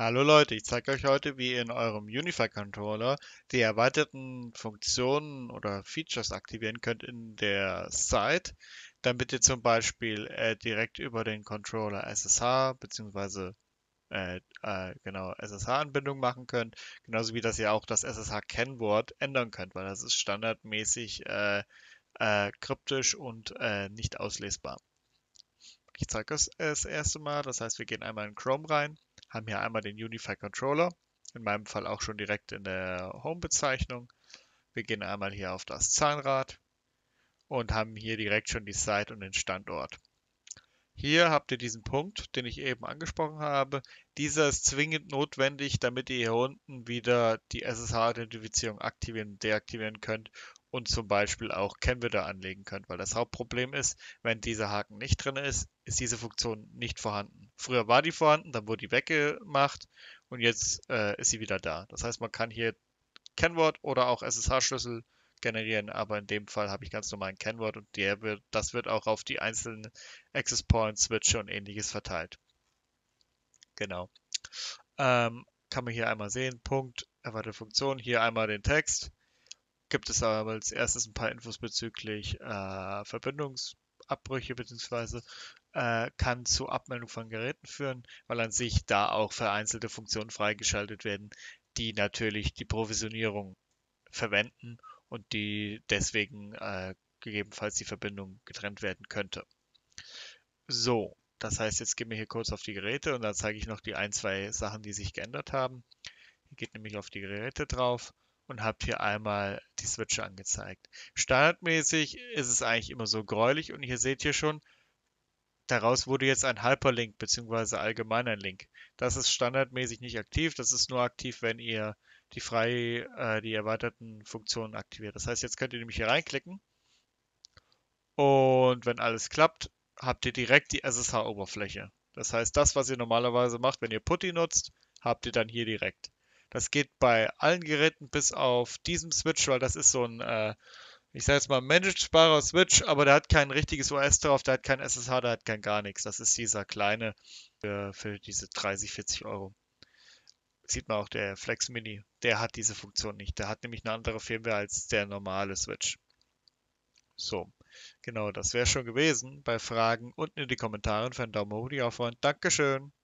Hallo Leute, ich zeige euch heute, wie ihr in eurem Unified Controller die erweiterten Funktionen oder Features aktivieren könnt in der Site, damit ihr zum Beispiel direkt über den Controller SSH bzw. Genau SSH-Anbindung machen könnt, genauso wie dass ihr auch das SSH-Kennwort ändern könnt, weil das ist standardmäßig kryptisch und nicht auslesbar. Ich zeige es das erste Mal. Das heißt, wir gehen einmal in Chrome rein, haben hier einmal den Unified Controller, in meinem Fall auch schon direkt in der Home-Bezeichnung. Wir gehen einmal hier auf das Zahnrad und haben hier direkt schon die Site und den Standort. Hier habt ihr diesen Punkt, den ich eben angesprochen habe. Dieser ist zwingend notwendig, damit ihr hier unten wieder die SSH-Identifizierung aktivieren und deaktivieren könnt und zum Beispiel auch Kennwörter anlegen könnt, weil das Hauptproblem ist, wenn dieser Haken nicht drin ist, ist diese Funktion nicht vorhanden. Früher war die vorhanden, dann wurde die weggemacht und jetzt ist sie wieder da. Das heißt, man kann hier Kennwort oder auch SSH-Schlüssel generieren, aber in dem Fall habe ich ganz normal ein Kennwort und das wird auch auf die einzelnen Access Points, Switche und ähnliches verteilt. Genau. Kann man hier einmal sehen, Punkt, erweiterte Funktion, hier einmal den Text. Gibt es aber als erstes ein paar Infos bezüglich Verbindungsabbrüche bzw. Kann zu Abmeldung von Geräten führen, weil an sich da auch vereinzelte Funktionen freigeschaltet werden, die natürlich die Provisionierung verwenden und die deswegen gegebenenfalls die Verbindung getrennt werden könnte. So, das heißt, jetzt gehen wir hier kurz auf die Geräte und dann zeige ich noch die ein, zwei Sachen, die sich geändert haben. Ihr geht nämlich auf die Geräte drauf und habt hier einmal die Switche angezeigt. Standardmäßig ist es eigentlich immer so gräulich und hier seht ihr schon, daraus wurde jetzt ein Hyperlink bzw. allgemein ein Link. Das ist standardmäßig nicht aktiv, das ist nur aktiv, wenn ihr die erweiterten Funktionen aktiviert. Das heißt, jetzt könnt ihr nämlich hier reinklicken und wenn alles klappt, habt ihr direkt die SSH-Oberfläche. Das heißt, das, was ihr normalerweise macht, wenn ihr PuTTY nutzt, habt ihr dann hier direkt. Das geht bei allen Geräten bis auf diesem Switch, weil das ist so ein, ich sage jetzt mal, managebarer Switch, aber der hat kein richtiges OS drauf, der hat kein SSH, der hat kein gar nichts. Das ist dieser kleine für diese 30, 40 Euro. Sieht man auch, der Flex Mini, der hat diese Funktion nicht. Der hat nämlich eine andere Firmware als der normale Switch. So, genau, das wäre schon gewesen. Bei Fragen unten in die Kommentare für einen Daumen hoch, die Aufwand. Dankeschön.